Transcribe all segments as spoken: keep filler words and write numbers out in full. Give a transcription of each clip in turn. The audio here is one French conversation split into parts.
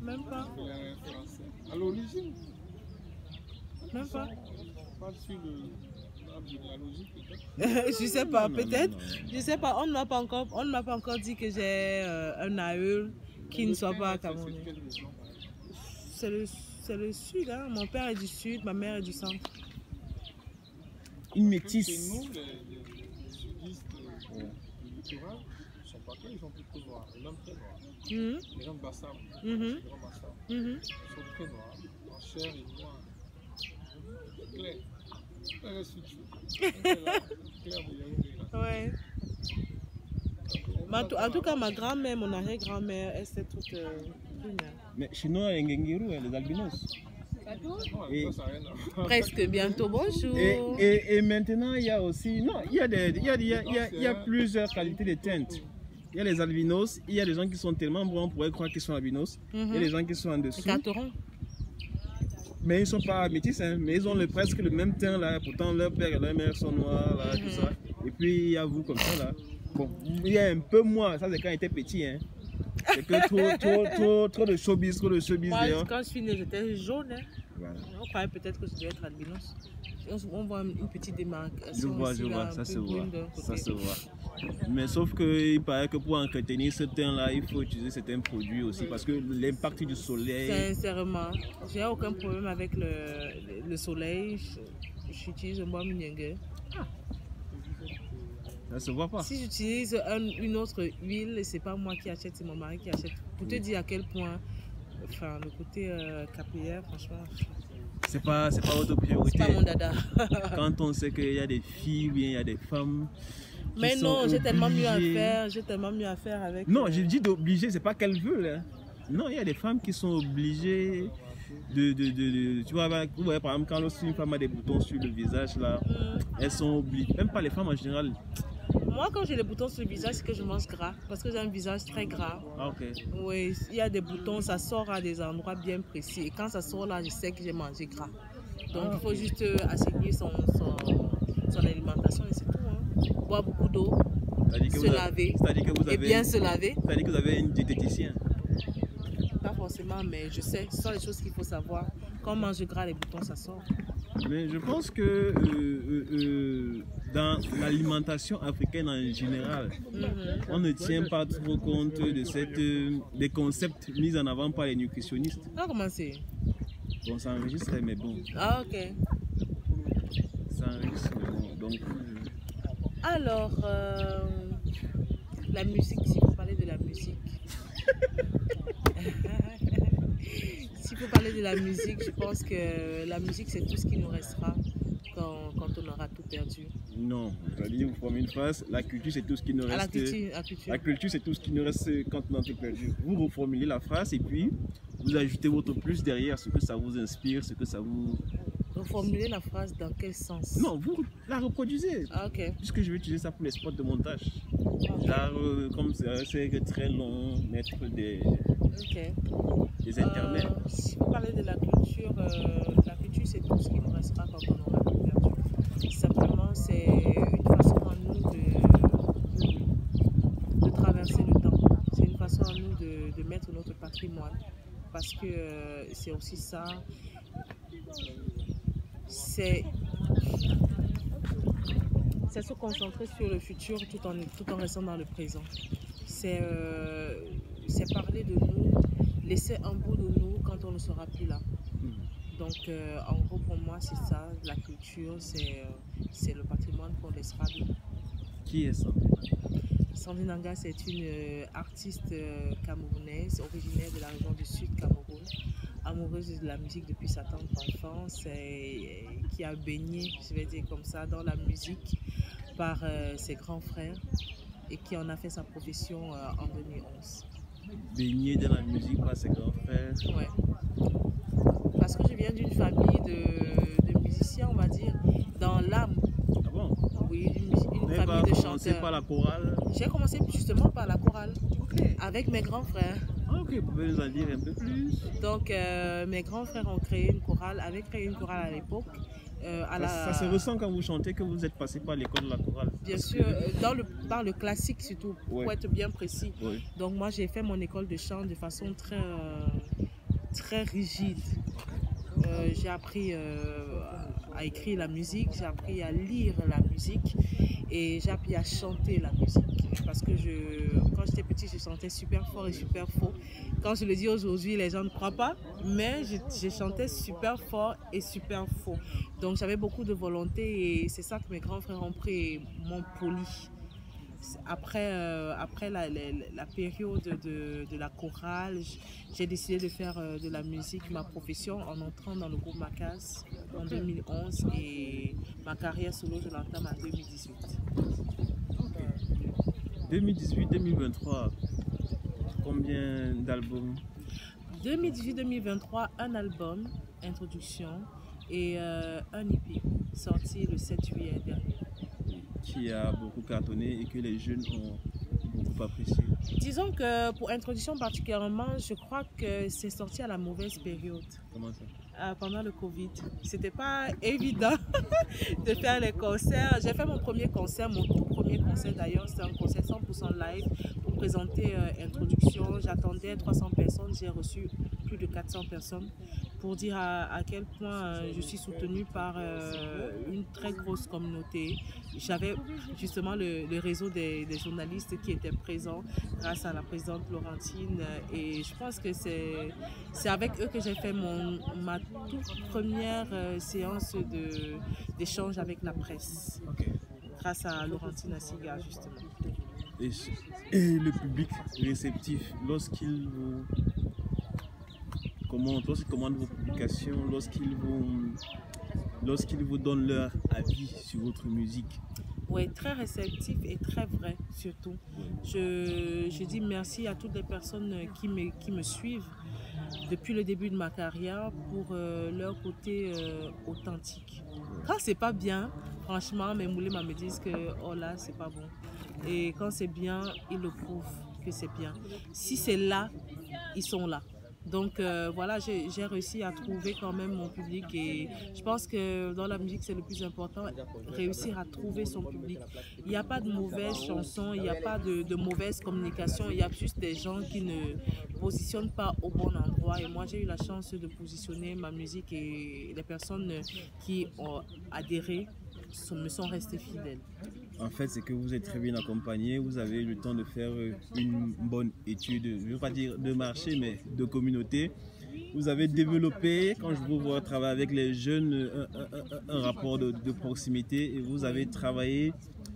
Même pas. À l'origine. Même pas. Pas sur l'arbre généalogique peut-être. Je sais pas, peut-être. Je sais pas, on ne m'a pas encore, on ne m'a pas encore dit que j'ai euh, un aïeul qui ne soit pas camerounais. C'est le, c'est le sud, hein. Mon père est du sud, ma mère est du centre. Une métisse. Chez nous, les, les, les sudistes euh, ouais. du littoral, ils sont pas que, ils sont plutôt noirs, et même très noirs. Mm-hmm. Les gens de Bassam, mm-hmm. les gens de Bassam, mm-hmm. ils sont très noirs, en chair et noir. Clair. Clair est suture. Clair de Ouais. Mais en tout cas, ma grand-mère, mon arrière-grand-mère, elle s'est toute euh, brune. Mais chez nous, il y a les albinos. Et presque bientôt, bonjour. Et, et, et maintenant, il y a aussi, non, il y a, des, il y a, il y a, il y a, il y a plusieurs qualités de teintes. Il y a les albinos, il y a des gens qui sont tellement bons, on pourrait croire qu'ils sont albinos. Mm-hmm. Il y a des gens qui sont en dessous. Mais ils ne sont pas métis, hein, mais ils ont le, presque le même teint là. Pourtant, leur père et leur mère sont noirs, là, mm-hmm. tout ça. Et puis, il y a vous comme ça là. Bon, il y a un peu moins, ça c'est quand il était petit, hein. C'est que trop, trop, trop, trop de showbiz, trop de showbiz. Moi, quand je suis née, j'étais jaune. Hein. Voilà. On croyait peut-être que je devais être albinos. On voit une petite démarcation. Je vois, ici, je vois, là, ça se voit. Ça se voit. Mais sauf qu'il paraît que pour entretenir ce teint-là, il faut utiliser certains produits aussi, oui. Parce que l'impact du soleil. Sincèrement, j'ai aucun problème avec le, le, le soleil. J'utilise un bois miniengue. Ah. Ça se voit pas. Si j'utilise un, une autre huile, c'est pas moi qui achète, c'est mon mari qui achète. Pour te dire à quel point, enfin, le côté euh, capillaire, franchement. C'est pas, c'est pas votre priorité. C'est pas mon dada. Quand on sait qu'il y a des filles, bien il y a des femmes. Mais non, j'ai tellement mieux à faire, j'ai tellement mieux à faire avec. Non, euh... j'ai dit d'obliger, c'est pas qu'elle veut là. Non, il y a des femmes qui sont obligées de, de, de, de tu vois, vous voyez par exemple quand une femme a des boutons sur le visage là, mm. elles sont obligées, même pas les femmes en général. Moi, quand j'ai les boutons sur le visage, c'est que je mange gras. Parce que j'ai un visage très gras. Ah, ok. Oui, il y a des boutons, ça sort à des endroits bien précis. Et quand ça sort là, je sais que j'ai mangé gras. Donc, ah, il faut okay. juste assainir son, son, son alimentation et c'est tout. Hein. Boire beaucoup d'eau, se laver. C'est-à-dire que vous avez, et bien se laver. C'est-à-dire que vous avez une diététicienne. Pas forcément, mais je sais. Ce sont les choses qu'il faut savoir. Quand on mange gras, les boutons, ça sort. Mais je pense que euh, euh, euh, dans l'alimentation africaine en général, mm-hmm. on ne tient pas trop compte de cette, euh, des concepts mis en avant par les nutritionnistes. Ah, comment c'est? Bon, ça enregistre, mais bon. Ah, ok. Ça enregistre, mais bon. Donc, alors, euh, la musique, si vous parlez de la musique. S'il faut parler de la musique, je pense que la musique, c'est tout ce qui nous restera quand, quand on aura tout perdu. Non, c'est-à-dire, vous formez une phrase, la culture, c'est tout ce qui nous reste. Ah, la culture, la culture. La culture, c'est tout ce qui nous reste quand on a tout perdu. Vous reformulez la phrase et puis vous ajoutez votre plus derrière, ce que ça vous inspire, ce que ça vous... Reformuler la phrase dans quel sens? Non, vous la reproduisez. Ah, ok. Puisque je vais utiliser ça pour les spots de montage. Okay. Genre, euh, comme c'est très long, mettre des, okay. des intermèdes. Euh, si vous parlez de la culture, euh, la culture c'est tout ce qui nous restera quand on aura tout perdu. Simplement, c'est une façon à nous de, de traverser le temps. C'est une façon à nous de, de mettre notre patrimoine. Parce que euh, c'est aussi ça. C'est se concentrer sur le futur tout en, tout en restant dans le présent. C'est euh, parler de nous, laisser un bout de nous quand on ne sera plus là. Donc euh, en gros pour moi c'est ça, la culture, c'est euh, le patrimoine qu'on laissera de nous. Qui est ça? Sandrine Anga, c'est une euh, artiste euh, camerounaise, originaire de la région du Sud Cameroun, amoureuse de la musique depuis sa tendre enfance, et, et qui a baigné, je vais dire comme ça, dans la musique par euh, ses grands frères et qui en a fait sa profession euh, en deux mille onze. Baigné dans la musique par ses grands frères? Ouais. Parce que je viens d'une famille de, de musiciens, on va dire, dans l'âme. Ah bon? Oui, une, une famille de chanteurs. Par la chorale? J'ai commencé justement par la chorale, okay. Avec mes grands frères. Ah, ok, vous pouvez nous en dire un peu plus? Donc, euh, mes grands frères ont créé une chorale, avaient créé une chorale à l'époque. Euh, ça, la... ça se ressent quand vous chantez que vous êtes passé par l'école de la chorale? Bien sûr, que... dans le, par le classique surtout, oui. Pour être bien précis. Oui. Donc moi j'ai fait mon école de chant de façon très, euh, très rigide. Euh, j'ai appris euh, à écrire la musique, j'ai appris à lire la musique et j'ai appris à chanter la musique. Parce que je, quand j'étais petite, je chantais super fort et super faux. Quand je le dis aujourd'hui, les gens ne croient pas, mais je, je chantais super fort et super faux. Donc j'avais beaucoup de volonté et c'est ça que mes grands frères ont pris et m'ont poli. Après, euh, après la, la, la période de, de la chorale, j'ai décidé de faire euh, de la musique ma profession en entrant dans le groupe Macas en deux mille onze et ma carrière solo, je l'entame en deux mille dix-huit. deux mille dix-huit deux mille vingt-trois, combien d'albums? deux mille dix-huit deux mille vingt-trois, un album, introduction, et euh, un E P sorti le sept juillet dernier. Qui a beaucoup cartonné et que les jeunes ont beaucoup apprécié. Disons que pour introduction particulièrement, je crois que c'est sorti à la mauvaise période. Comment ça? Euh, pendant le Covid. C'était pas évident de faire les concerts. J'ai fait mon premier concert, mon tout premier concert d'ailleurs, c'était un concert cent pour cent live pour présenter euh, introduction. J'attendais trois cents personnes, j'ai reçu plus de quatre cents personnes pour dire à, à quel point euh, je suis soutenue par euh, une très grosse communauté. J'avais justement le, le réseau des, des journalistes qui étaient présents grâce à la présidente Laurentine et je pense que c'est c'est avec eux que j'ai fait mon, ma toute première euh, séance d'échange avec la presse. Okay. Grâce à Laurentine Assiga justement. Et, et le public réceptif, lorsqu'il vous commente, lorsqu'il commande vos publications, lorsqu'ils vous, lorsqu'ils vous donnent leur avis sur votre musique. Oui, très réceptif et très vrai surtout. Je, je dis merci à toutes les personnes qui me, qui me suivent depuis le début de ma carrière pour euh, leur côté euh, authentique. Quand c'est pas bien, franchement, mes moulins me disent que oh là, c'est pas bon. Et quand c'est bien, ils le prouvent que c'est bien. Si c'est là, ils sont là. Donc euh, voilà, j'ai réussi à trouver quand même mon public et je pense que dans la musique c'est le plus important, réussir à trouver son public. Il n'y a pas de mauvaises chansons, il n'y a pas de, de mauvaise communication, il y a juste des gens qui ne positionnent pas au bon endroit et moi j'ai eu la chance de positionner ma musique et les personnes qui ont adhéré me sont restées fidèles. En fait, c'est que vous êtes très bien accompagné, vous avez eu le temps de faire une bonne étude, je ne veux pas dire de marché, mais de communauté. Vous avez développé, quand je vous vois travailler avec les jeunes, un, un, un rapport de, de proximité et vous avez travaillé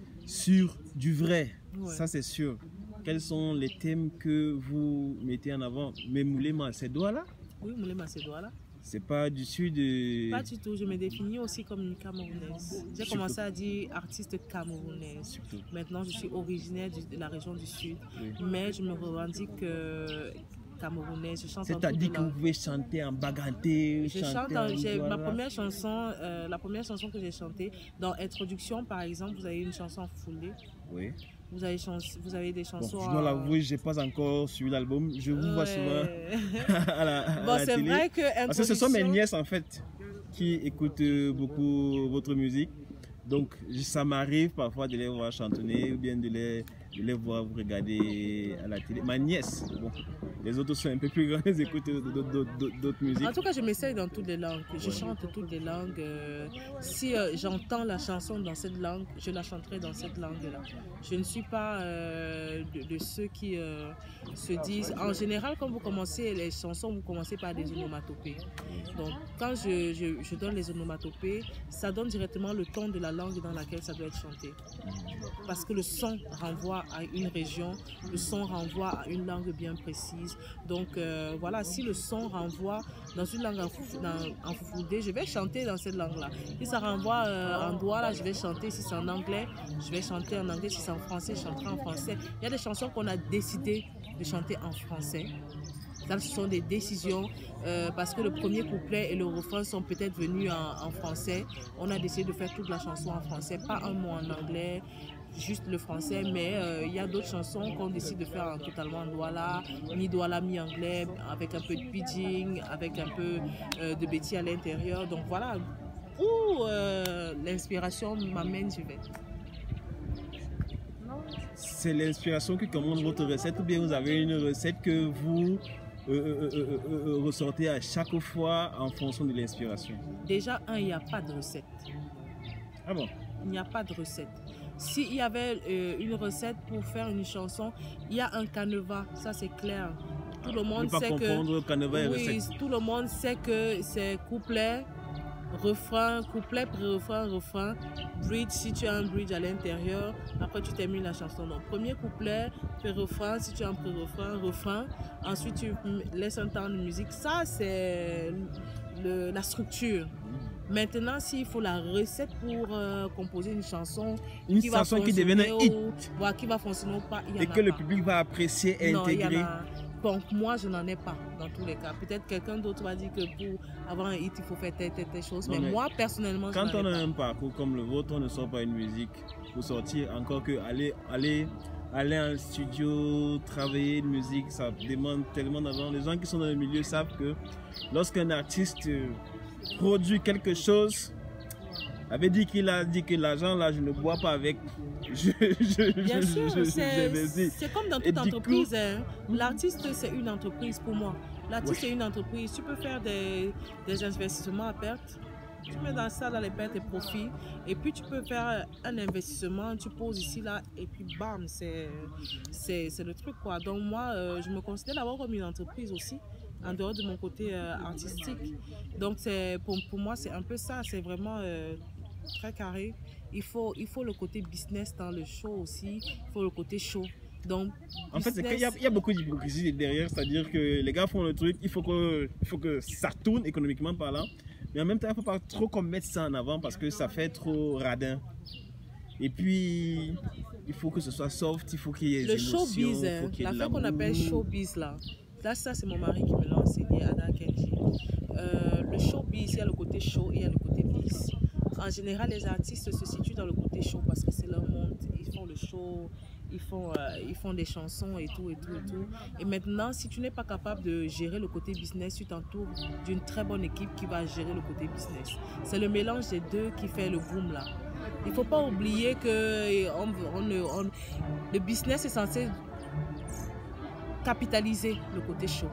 sur du vrai, ouais. Ça c'est sûr. Quels sont les thèmes que vous mettez en avant? Mais Moulema, c'est doigts là? Oui, Moulema, c'est doigts là. C'est pas du sud de... Pas du tout, je me définis aussi comme une Camerounaise. J'ai commencé à dire artiste camerounaise. Surtout. Maintenant, je suis originaire de la région du sud, oui. Mais je me revendique euh, camerounaise. Je chante. C'est-à-dire que vous pouvez chanter en baganté, je chante en, en ma première chanson, euh, la première chanson que j'ai chantée, dans Introduction par exemple, vous avez une chanson foulée. Oui. Vous avez, chans vous avez des chansons... Bon, je dois l'avouer, je n'ai pas encore suivi l'album. Je vous ouais. vois souvent à la, à bon, la télé. Vrai que introduction... Parce que ce sont mes nièces en fait qui écoutent beaucoup votre musique. Donc ça m'arrive parfois de les voir chantonner ou bien de les, de les voir vous regarder à la télé. Ma nièce, bon, les autres sont un peu plus grands, ils écoutent d'autres musiques. En tout cas, je m'essaye dans toutes les langues. Je chante toutes les langues. Euh, si euh, j'entends la chanson dans cette langue, je la chanterai dans cette langue-là. Je ne suis pas euh, de, de ceux qui euh, se disent... En général, quand vous commencez les chansons, vous commencez par des onomatopées. Donc, quand je, je, je donne les onomatopées, ça donne directement le ton de la langue dans laquelle ça doit être chanté. Parce que le son renvoie à une région, le son renvoie à une langue bien précise. Donc euh, voilà, si le son renvoie dans une langue en foufoudé, je vais chanter dans cette langue-là. Si ça renvoie euh, en douala, je vais chanter. Si c'est en anglais, je vais chanter en anglais. Si c'est en français, je chanterai en français. Il y a des chansons qu'on a décidé de chanter en français. Ça, ce sont des décisions euh, parce que le premier couplet et le refrain sont peut-être venus en, en français. On a décidé de faire toute la chanson en français, pas un mot en anglais, juste le français. Mais euh, il y a d'autres chansons qu'on décide de faire en, totalement en douala, mi douala, mi anglais, avec un peu de pidgin, avec un peu euh, de bêtis à l'intérieur. Donc voilà, où euh, l'inspiration m'amène, je vais. C'est l'inspiration qui commande votre recette ou bien vous avez une recette que vous euh, euh, euh, euh, ressortez à chaque fois en fonction de l'inspiration? Déjà, un, il n'y a pas de recette. Ah bon? Il n'y a pas de recette. S'il y avait euh, une recette pour faire une chanson, il y a un canevas, ça c'est clair. Tout le monde Ne pas sait confondre que canevas et oui, recette. tout le monde sait que c'est couplet, refrain, couplet, pré-refrain, refrain, bridge si tu as un bridge à l'intérieur, après tu termines la chanson. Donc premier couplet, pré-refrain, si tu as un pré-refrain, refrain, ensuite tu laisses un temps de musique. Ça c'est le- la structure. Maintenant, s'il faut la recette pour euh, composer une chanson, Une qui va chanson qui devienne un fonctionner hit ou- voilà, qui va fonctionner ou pas, il y en et a que le pas. public va apprécier et Non, il y en intégrer. a- Donc moi, je n'en ai pas dans tous les cas. Peut-être quelqu'un d'autre va dire que pour avoir un hit, il faut faire telle, telle, telle chose. Non, Mais, mais moi, personnellement, je Quand n'en on ai a pas. un parcours comme le vôtre, on ne sort pas une musique pour sortir. Encore que aller, aller, aller en studio, travailler une musique, ça demande tellement d'argent. Les gens qui sont dans le milieu savent que lorsqu'un artiste euh, produit quelque chose, avait dit qu'il a dit que l'argent là, je ne bois pas avec. Je, je, Bien je- sûr, je- c'est j'investis. c'est comme dans Et toute du coup- entreprise. hein. L'artiste, c'est une entreprise pour moi. L'artiste, Ouais. c'est une entreprise. Tu peux faire des, des investissements à perte. Tu mets dans ça, dans les pertes et profits. Et puis, tu peux faire un investissement, tu poses ici, là, et puis bam, c'est c'est- c'est le truc, quoi. Donc, moi, euh, je me considère d'abord comme une entreprise aussi, en dehors de mon côté euh, artistique. Donc, c'est pour, pour moi, c'est un peu ça. C'est vraiment euh, très carré. Il faut, il faut le côté business dans le show aussi. Il faut le côté show. Donc, En fait, c'est qu'il y, a- business- il y a beaucoup d'hypocrisie derrière, c'est-à-dire que les gars font le truc, il faut que, il faut que ça tourne économiquement parlant, mais en même temps, il ne faut pas trop qu'on mette ça en avant parce que ça fait trop radin. Et puis, il faut que ce soit soft, il faut qu'il y ait des le émotions, showbiz, il hein, faut qu'il y ait de l'affaire qu'on appelle l'amour. showbiz là, là ça c'est mon mari qui me l'a enseigné, Ada Kenji. Euh, le showbiz, il y a le côté show et il y a le côté biz. En général, les artistes se situent dans le côté show parce que c'est leur monde, ils font le show, ils font, euh, ils font des chansons et tout, et tout, et tout. Et maintenant, si tu n'es pas capable de gérer le côté business, tu t'entoures d'une très bonne équipe qui va gérer le côté business. C'est le mélange des deux qui fait le boom là. Il ne faut pas oublier que on, on, on- le business est censé capitaliser le côté show.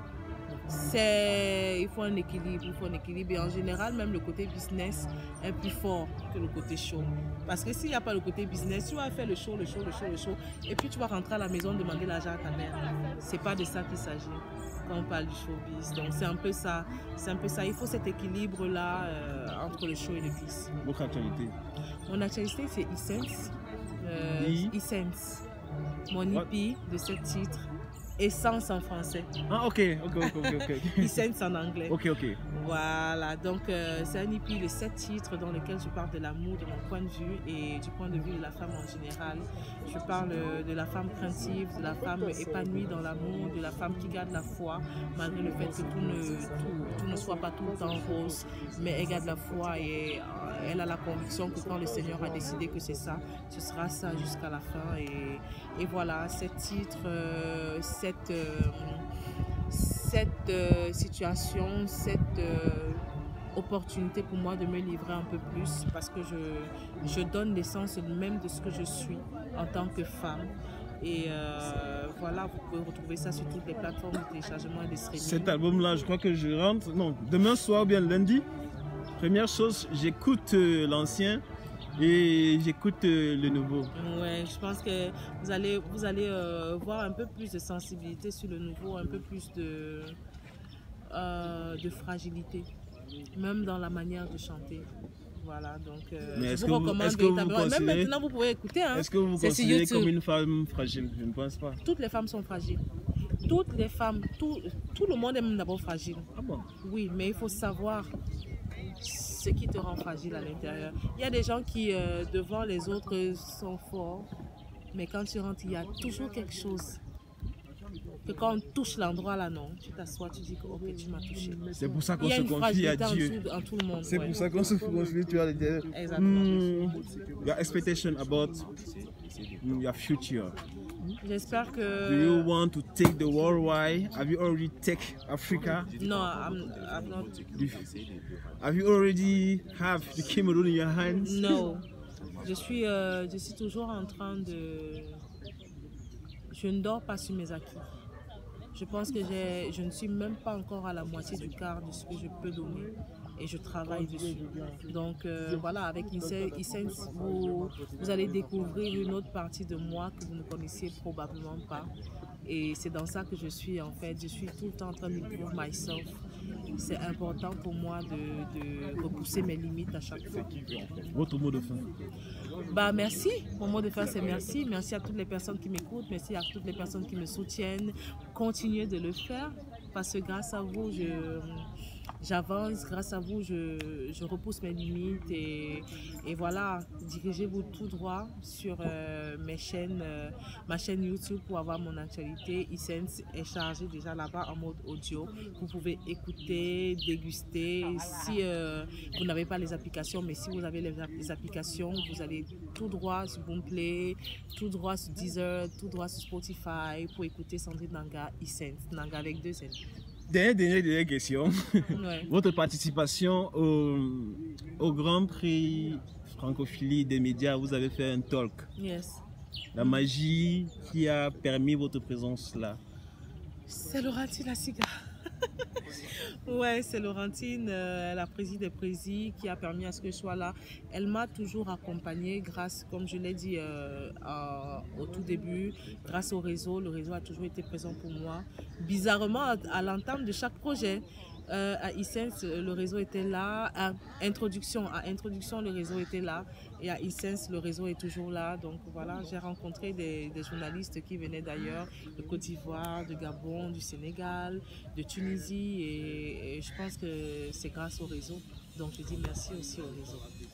C'est, il faut un équilibre, il faut un équilibre. Et en général, même le côté business est plus fort que le côté show. Parce que s'il n'y a pas le côté business, tu vas faire le show, le show, le show, le show, et puis tu vas rentrer à la maison demander l'argent à ta mère. C'est pas de ça qu'il s'agit quand on parle du showbiz. Donc c'est un peu ça, c'est un peu ça. Il faut cet équilibre là euh, entre le show et le biz. Votre actualité. Mon actualité c'est Essence, euh, I- Essence, mon What? E P de sept titres. Essence en français, Ah, ok, ok, ok, ok. ok. Essence en anglais. Ok, ok. Voilà, donc euh, c'est un E P de sept titres dans lequel je parle de l'amour de mon point de vue et du point de vue de la femme en général. Je parle euh, de la femme craintive, de la femme épanouie dans l'amour, de la femme qui garde la foi malgré le fait que tout ne, tout, tout ne soit pas tout le temps rose, mais elle garde la foi et euh, elle a la conviction que quand le Seigneur a décidé que c'est ça, ce sera ça jusqu'à la fin. Et, et voilà, sept titres, euh, sept... euh, cette euh, situation, cette euh, opportunité pour moi de me livrer un peu plus parce que je, je donne l'essence même de ce que je suis en tant que femme. Et euh, voilà, vous pouvez retrouver ça sur toutes les plateformes de téléchargement et de streaming. Cet album-là, je crois que je rentre. Non, demain soir ou bien lundi. Première chose, j'écoute euh, l'ancien et j'écoute euh, le nouveau. Ouais, je pense que vous allez, vous allez euh, voir un peu plus de sensibilité sur le nouveau, un peu plus de, euh, de fragilité, même dans la manière de chanter. Voilà, donc euh, Mais je est-ce vous que vous- recommande est-ce que vous véritablement. Même considérez- maintenant, vous pouvez écouter. Hein. Est-ce que vous vous C'est sur considérez YouTube. comme une femme fragile? Je ne pense pas. Toutes les femmes sont fragiles. Toutes les femmes, tout, tout le monde est même d'abord fragile. Ah bon? Oui, mais il faut savoir ce qui te rend fragile à l'intérieur. Il y a des gens qui, euh, devant les autres, sont forts, mais quand tu rentres, il y a toujours quelque chose. Que quand on touche l'endroit là, non, tu t'assois, tu dis que ok, tu m'as touché. C'est pour ça Il qu'on y a se une confie à fragilité en, Dieu. tout, en tout le monde. C'est ouais. pour ça qu'on se confie, tu as dit. Exactement. Hmm, your expectation about your future. J'espère Do you que... want to take the worldwide? Have you already take Africa? Non, I'm, I'm not... Do you- Have you already have the Cameroon in your hands? Non. Je suis, euh, je suis toujours en train de... Je ne dors pas sur mes acquis. Je pense que je ne suis même pas encore à la moitié du quart de ce que je peux donner. Et je travaille dessus. Donc euh, voilà, avec Essence, vous, vous allez découvrir une autre partie de moi que vous ne connaissiez probablement pas. Et c'est dans ça que je suis en fait. Je suis tout le temps en train d'improve myself. C'est important pour moi de, de repousser mes limites à chaque fois. Votre mot de fin? Bah merci. Mon mot de fin c'est merci. Merci à toutes les personnes qui m'écoutent. Merci à toutes les personnes qui me soutiennent. Continuez de le faire parce que grâce à vous, je... j'avance, grâce à vous, je, je repousse mes limites et, et voilà, dirigez-vous tout droit sur euh, mes chaînes, euh, ma chaîne YouTube pour avoir mon actualité. Essence est chargée déjà là-bas en mode audio. Vous pouvez écouter, déguster. Si euh, vous n'avez pas les applications, mais si vous avez les, les applications, vous allez tout droit sur Boomplay, tout droit sur Deezer, tout droit sur Spotify pour écouter Sandrine Nanga, Essence, Nanga avec deux N. Dernière, dernière, dernière question. Ouais. Votre participation au, au Grand Prix Francophilie des médias, vous avez fait un talk. Yes. La magie qui a permis votre présence là. C'est Laurentine Asiga. Ouais, c'est Laurentine, euh, la présidente des présidents qui a permis à ce que je sois là. Elle m'a toujours accompagnée grâce, comme je l'ai dit euh, à, au tout début, grâce au réseau. Le réseau a toujours été présent pour moi. Bizarrement, à, à l'entame de chaque projet, euh, à Essence, le réseau était là. À Introduction, à Introduction, le réseau était là. Et à Essence, le réseau est toujours là. Donc voilà, j'ai rencontré des, des journalistes qui venaient d'ailleurs, de Côte d'Ivoire, de Gabon, du Sénégal, de Tunisie. Et, et je pense que c'est grâce au réseau. Donc je dis merci aussi au réseau.